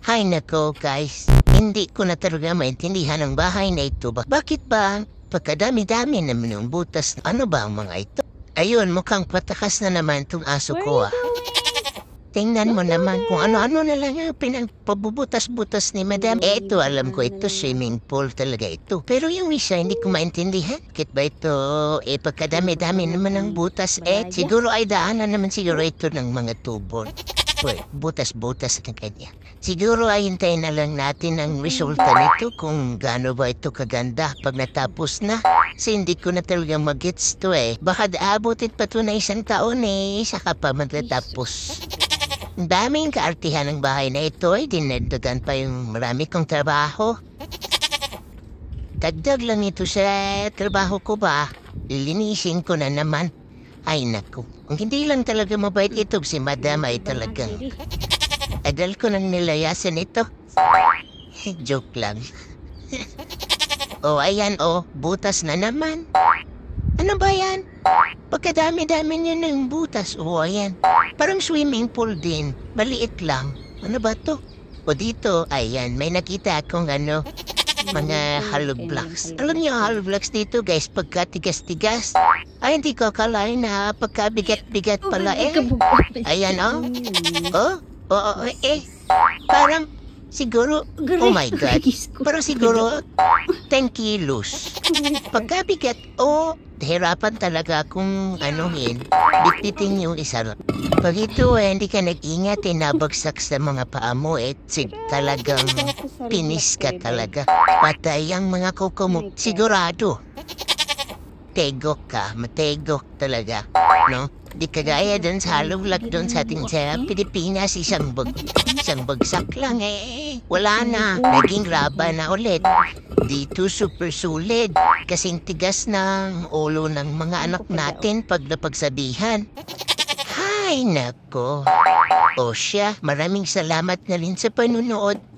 Hay nako guys, hindi ko na talaga maintindihan ang bahay na ito. Bakit ba pagkadami-dami naman ng butas? Ano ba ang mga ito? Ayun, mukhang patakas na naman itong aso ko ah. Tingnan mo naman kung ano-ano na lang ang pinagpabubutas-butas ni Madam. Ito, alam ko ito, swimming pool talaga ito. Pero yung isa, hindi ko maintindihan. Bakit ba ito, pagkadami-dami naman ng butas? Siguro ay daanan naman siguro ito ng mga tubo. Butas-butas na kanya. Siguro ay hintayin na lang natin ang resulta nito kung gaano ba ito kaganda pag natapos na. Kasi hindi ko na talaga mag-gets to eh. Baka aabutin pa to na isang taon eh, saka pa matatapos. Ang daming kaartihan ng bahay na ito ay dinagdagan pa yung marami kong trabaho. Dagdag lang ito sa trabaho ko ba? Lilinisin ko na naman. Ay naku, kung hindi lang talaga mabait ito si Madam ay talagang adal ko nang nilayasan ito. Joke lang. Oh, ayan oh, butas na naman. Ano ba yan? Pagkadami-dami niya ng butas. Oh, ayan. Parang swimming pool din. Maliit lang. Ano ba to? O dito, ayan, may nakita akong mga hollow blocks. Alam niyo hollow blocks dito guys, pagkatigas-tigas. Ay, hindi ko akalain na pagkabigat-bigat pala eh. Ayan oh. Parang siguro, oh my God. Parang siguro 10 kilos. Pagkabigat, hirapan talaga kung anuhin, bitbitin yung isa. Pag ito hindi ka nag-ingat, nabagsak sa mga paa mo, talagang pinis ka talaga. Patay ang mga kuko mo, sigurado. Tegok ka, mategok talaga, no? Di kagaya dun sa halulak dun sa ating sa Pilipinas, isang bagsak lang wala na, naging raba na ulit. Dito super sulit, kasing tigas ng ulo ng mga anak natin pag napagsabihan. Hay nako. O siya, maraming salamat na rin sa panunood.